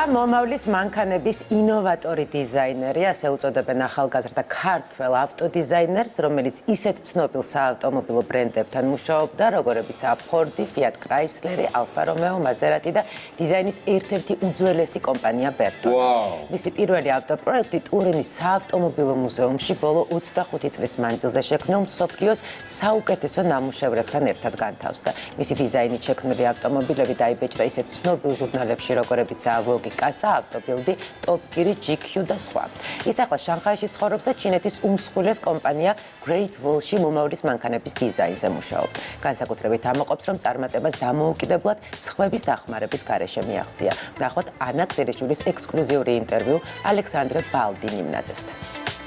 მომავლის მანქანების ინოვატორი დიზაინერი, ასე უწოდებენ ახალგაზრდა ქართველ ავტოდიზაინერს, რომელიც ისეთ ცნობილ საავტომობილო ბრენდებთან მუშაობდა, როგორებიცაა Ford, Fiat Chrysler, Alfa Romeo, Maserati და დიზაინის ერთ-ერთი უძველესი კომპანია Bertone. მისი პირველი ავტოპროექტი ტურინის საავტომობილო მუზეუმში ბოლო 25 წლის მანძილზე შექმნილ მსოფლიოს საუკეთესო ნამუშევრებთან ერთად განთავსდა. მისი დიზაინით შექმნილი ავტომობილები დაიბეჭდა ისეთ ცნობილ ჟურნალებში, როგორებიცაა Vogue, Casa, Autobuildi, Top Gear, GQ და სხვა. ის ახლა შანხაიში ცხოვრობს და ჩინეთის უმსხვილეს კომპანია Great Wall-ში მომავლის მანქანების დიზაინზე მუშაობს. განსაკუთრებით ამოყობს, რომ წარმატებას დამოუკიდებლად სხვების დახმარების გარეშე მიაღწია. ნახოთ ანა გზელიშვილის ექსკლუზიური ინტერვიუ ალექსანდრე ბალდინიმნაძესთან.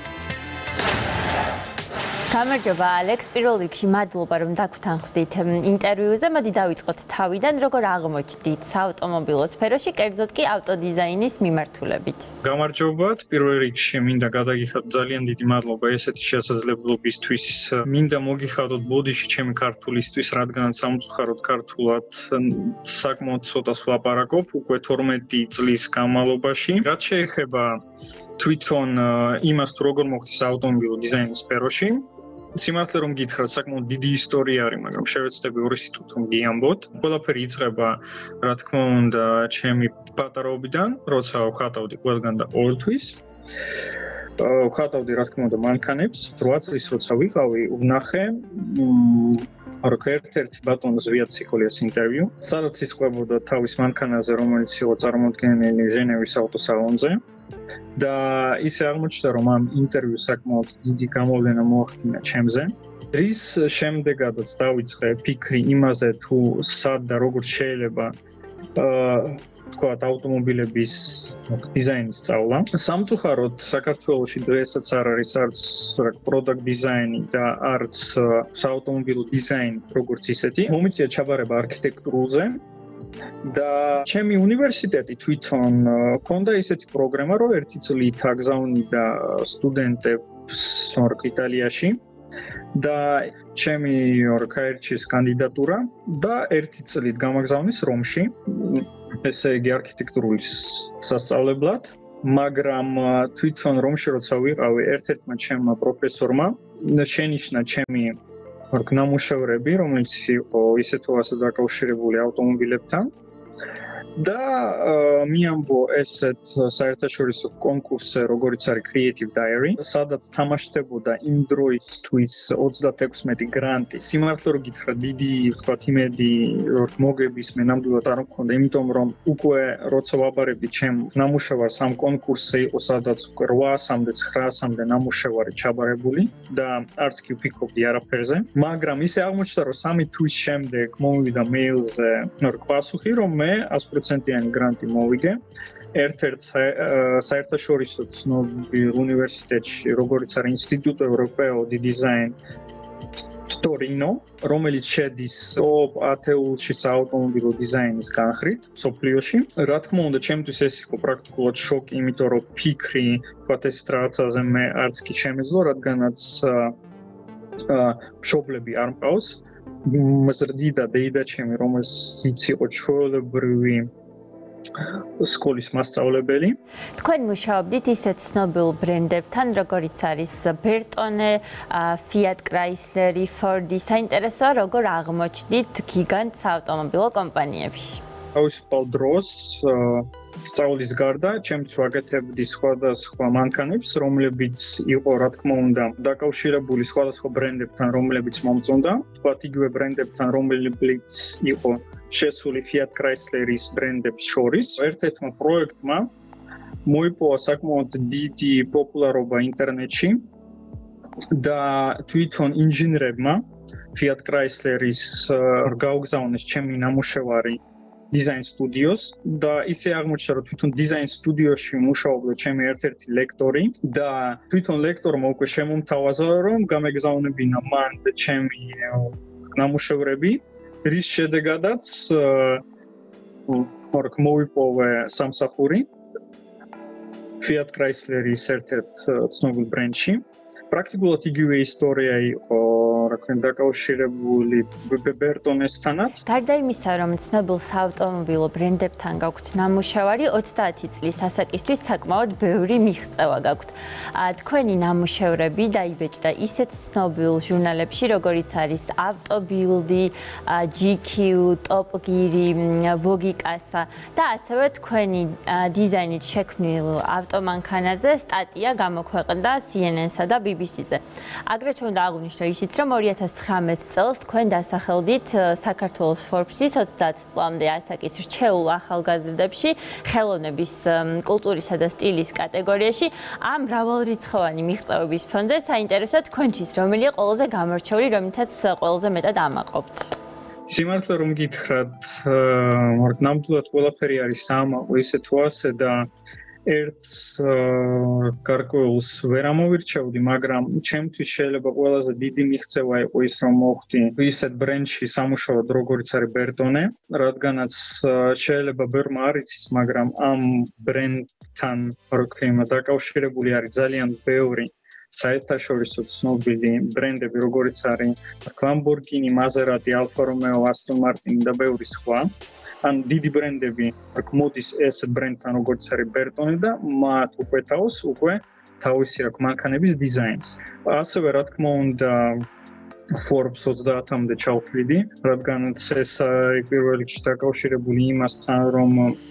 გამარჯობა ალექს, პირველ რიგში მადლობა რომ დაგვთანხმდით ინტერვიუზე. მოდი დავიწყოთ თავიდან, როგორ აღმოჩნდით საავტომობილო სფეროში, კერძოდ კი ავტოდიზაინის მიმართულებით. გამარჯობათ, პირველ რიგში მინდა გადაგიხადოთ ძალიან დიდი მადლობა ესეთი შესაძლებლობისთვის. მინდა მოგიხადოთ ბოდიში ჩემი ქართულისთვის, რადგან სამწუხაროდ ქართულად საკმაოდ ცოტას ვლაპარაკობ უკვე 12 წლის განმავლობაში. რაც შეეხება თვითონ იმას თუ როგორ მოხდა საავტომობილო დიზაინის სფეროში, სიმართლე რომ გითხრათ, საკმაოდ დიდი ისტორია არის, მაგრამ შევეცდები ორი სიტყვით რომ გიამბოთ. ყველაფერი იწყება, რა თქმა უნდა, ჩემი პატარაობიდან, როცა ვხატავდი ყველგან და ყოველთვის. ვხატავდი, რა თქმა უნდა, მანქანებს. 8 წლის როცა ვიყავი, ვნახე ერთ-ერთი ბატონ ზვიათციკოლიას ინტერვიუ, სადაც ის ყვებოდა თავის მანქანაზე, რომელიც იყო წარმოდგენილი ჟენევის ავტოსალონზე. და ისე აღმოჩნდა, რომ ამ ინტერვიუს საკმაოდ დიდი გამოვლენა მოახდინა ჩემზე. რის შემდეგაც დავიწყე ფიქრი იმაზე, თუ სად და როგორ შეიძლება თქვათ ავტომობილების დიზაინის სწავლა. სამწუხაროდ საქართველოში დღესაც არ არის არც product design და არც საავტომობილო დიზაინი როგორც ისეთი. მომიწია ჩაბარება არქიტექტურაზე. და ჩემი უნივერსიტეტი თვითონ ჰქონდა ისეთი პროგრამა, რომ ერთი წლით აგზავნიდა სტუდენტებს იტალიაში და ჩემი გაერჩიეს კანდიდატურა და ერთი წლით გამაგზავნის რომში, ესე იგი არქიტექტურული სასწავლებლად, მაგრამ თვითონ რომში როცა ვიყავი, ერთ-ერთმა ჩემმა პროფესორმა შენიშნა ჩემი ნამუშევრები, რომელიც იყო ისე თუ ასე დაკავშირებული ავტომობილებთან და მიამბო ესეთ საერთაშორისო კონკურსზე, როგორიც არის Creative Diary, სადაც თამაშდებოდა იმ დროისთვის 36 გრანტი. სიმართლე რომ გითხრათ, დიდი ვთქვათ იმედი მოგების მე ნამდვილად არ მქონდა, იმიტომ რომ უკვე როცა ვაბარებდი ჩემ ნამუშევარს ამ კონკურსზე იყო სადაც უკვე 800-მდე 900-მდე ნამუშევარი ჩაბარებული და არც კი ვფიქრობდი არაფერზე, მაგრამ ისე აღმოჩნდა, რომ 3 თვის შემდეგ მომივიდა მეილზე პასუხი, რომ მე 100%-იანი გრანტი მოვიგე. ერთ-ერთ საერთაშორისო ცნობილ უნივერსიტეტში, როგორც არის ინსტიტუტო ევროპეო დი დიზაინ Torino, რომელიც შედის top 10-ში საავტომობილო დიზაინის განხრით სოფლიოში. რა თქმა უნდა, ჩემთვის ეს იყო პრაქტიკულად შოკი, იმიტომ რომ ფიქრი, ვთქვათ, ეს რაღაცაზე მე არც კი შემეძლო, რადგანაც მშობლები არ მყავს. მზრდი და დეიდა ჩემი, რომელიც იყო ჩვეულებრივი სკოლის მასწავლებელი. თქვენ მუშაობდით ისეთ ცნობილ ბრენდებთან, როგორიც არის Bertone, Fiat Chrysler, Ford. საინტერესოა, როგორ აღმოჩნდით გიგანტ საავტომობილო კომპანიებში. თავისუფალ დროს სწავლის გარდა ჩემს ვაკეთებდი სხვადასხვა მანქანებს, რომლებიც იყო, რა თქმა უნდა, დაკავშირებული სხვადასხვა ბრენდებთან, რომლებიც მომწონდა. თქვათ იგივე ბრენდებთან, რომლებიც იყო შესული Fiat Chrysler-ის ბრენდებს შორის. ერთ-ერთმა პროექტმა მოიპოვა საკმაოდ დიდი პოპულარობა ინტერნეტში და თვითონ ინჟინერებმა Fiat Chrysler-ის გაუგზავნეს ჩემი ნამუშევარი დიზაინ სტუდიოს და ისე აღმოჩნდა, რომ თვითონ დიზაინ სტუდიოში მუშაობდა ჩემი ერთ-ერთი ლექტორი და თვითონ ლექტორმა უკვე შემომთავაზა, რომ გამეგზავნებინა მან ჩემი ნამუშევრები, რის შედეგადაც მოვიპოვე სამსახური Fiat Chrysler-ის ერთ-ერთ ცნობილ ბრენდში პრაქტიკულად იგივე ისტორია იყო, რა ქვია, დაკავშირებული ბერტონესთანაც. გარდა იმისა, რომ ცნობილ საავტომობილო ბრენდებთან გაქვთ ნამუშევარი, 30 წლის ასაკისთვის საკმაოდ ბევრი მიღწევა გაქვთ. თქვენი ნამუშევრები დაიბეჭდა ისეთ ცნობილ ჟურნალებში, როგორიც არის ავტობილდი, GQ, Top Gear, Vogue Casa და ასევე თქვენი დიზაინით შექმნილ ავტომანქანაზე სტატია გამოქვეყნდა CNN-სა და BBC-ზე. აგრეთვე უნდა აღვნიშნო ისიც, რომ 2019 წელს თქვენ დასახელდით საქართველოს Forbes-ის 30 წლამდე ასაკის რჩეულ ახალგაზრდებში ხელოვნების, კულტურისა და სტილის კატეგორიაში. ამ მრავალრიცხოვანი მიღწევების ფონზე საინტერესო თქვენთვის რომელია ყველაზე გამორჩეული, რომელთაც ყველაზე მეტად ამაყობთ? სიმართლე რომ გითხრათ, ნამდვილად ყველაფერი არის ამაყო ისე თუ ასე და ერთს გარკვეულს ვერ ამოვირჩევდი, მაგრამ ჩემთვის შეიძლება ყველაზე დიდი მიღწევა იყო ის, რომ მოხვდი ისეთ ბრენდში სამუშაოდ, როგორც არის Bertone, რადგანაც შეიძლება ბევრმა არ იცის, მაგრამ ამ ბრენდთან დაკავშირებული არის ძალიან ბევრი საერთაშორისო ცნობილი ბრენდები, როგორიც არის Lamborghini, Maserati, Alfa Romeo, Aston Martin და ბევრი სხვა. ან დიდი ბრენდები, მოდის ეს ბრენდთან როგორც არის Bertone და მათ უყვეთავს უკვე თავისი მანქანების დიზაინს. ასევე რა თქმა უნდა Forbes 30-მდე ჩავხვიდი, რადგანაც ეს პირველ რიგში დაკავშირებული იმასთან, რომ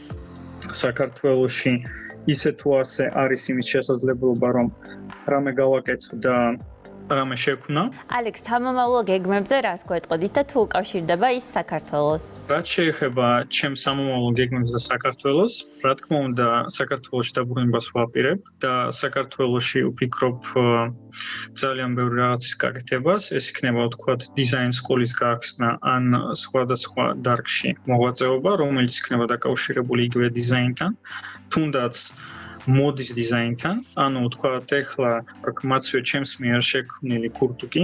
საქართველოში ისე თუ ასე არის იმის შესაძლებლობა, რომ რამე გავაკეთო და რამე შექმნა. ალექს, სამომავლო გეგმებზე რას გვეტყოდით და თუ უკავშირდება ის საქართველოს? რაც შეეხება ჩემს სამომავლო გეგმებს და საქართველოს, რა თქმა უნდა, საქართველოში დაბრუნებას ვაპირებ და საქართველოში ვფიქრობ ძალიან ბევრი რაღაცის გაკეთებას, ეს იქნება ვთქვათ დიზაინ სკოლის გაახსნა ან სხვადასხვა დარგში მოღვაწეობა, რომელიც იქნება დაკავშირებული იგივე დიზაინთან, თუნდაც მოდის დიზაინთან, ანუ ვთქვათ, ეხლა მაცვე ჩემს მიერ შექმნილი ქურთუკი.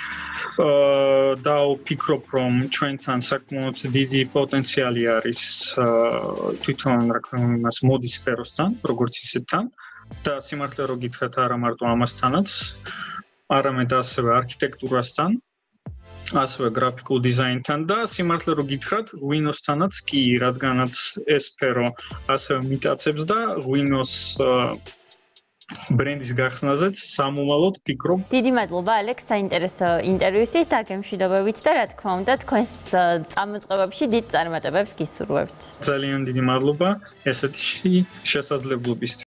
და ვფიქრობ, რომ ჩვენთან საკმაოდ დიდი პოტენციალი არის თვითონ იმას მოდის სფეროსთან, როგორც ისეთთან და სიმართლე რომ გითხრათ, არა მარტო ამასთანაც, არამედ ასევე არქიტექტურასთან, ასევე გრაფიკულ დიზაინთან და სიმართლე რომ გითხრათ, ღვინოსთანაც კი, რადგანაც ეს სფერო ასევე მიტაცებს და ღვინოს ბრენდის გახსნაზეც სამომავლოდ ვფიქრობ. დიდი მადლობა ალექს საინტერესო ინტერვიუსთვის და გემშვიდობებით და რა თქმა უნდა თქვენს წამოწყებებში დიდ წარმატებებს გისურვებთ. ძალიან დიდი მადლობა ესეთი შესაძლებლობისთვის.